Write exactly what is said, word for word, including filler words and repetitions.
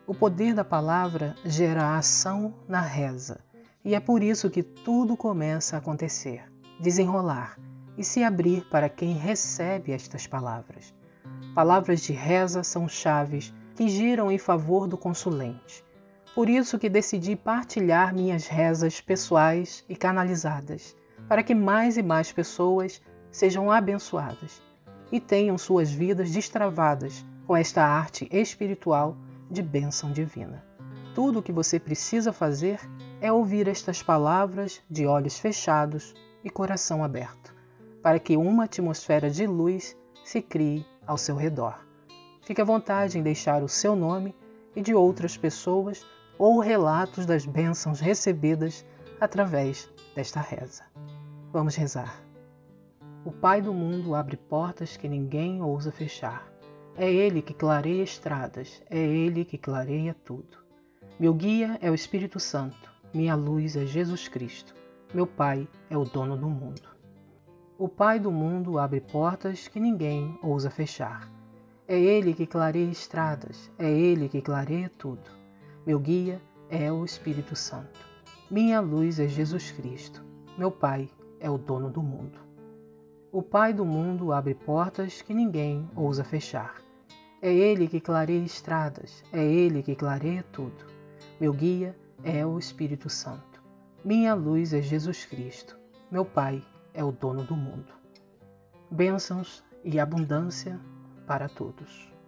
O poder da palavra gera ação na reza, e é por isso que tudo começa a acontecer, desenrolar e se abrir para quem recebe estas palavras. Palavras de reza são chaves que giram em favor do consulente. Por isso que decidi partilhar minhas rezas pessoais e canalizadas, para que mais e mais pessoas sejam abençoadas e tenham suas vidas destravadas com esta arte espiritual de bênção divina. Tudo o que você precisa fazer é ouvir estas palavras de olhos fechados e coração aberto, para que uma atmosfera de luz se crie ao seu redor. Fique à vontade em deixar o seu nome e de outras pessoas ou relatos das bênçãos recebidas através desta reza. Vamos rezar. O Pai do mundo abre portas que ninguém ousa fechar. É Ele que clareia estradas, é Ele que clareia tudo. Meu guia é o Espírito Santo, minha luz é Jesus Cristo, meu Pai é o dono do mundo. O Pai do mundo abre portas que ninguém ousa fechar. É Ele que clareia estradas, é Ele que clareia tudo. Meu guia é o Espírito Santo, minha luz é Jesus Cristo, meu Pai é o dono do mundo. O Pai do mundo abre portas que ninguém ousa fechar. É Ele que clareia estradas, é Ele que clareia tudo. Meu guia é o Espírito Santo. Minha luz é Jesus Cristo. Meu Pai é o dono do mundo. Bênçãos e abundância para todos.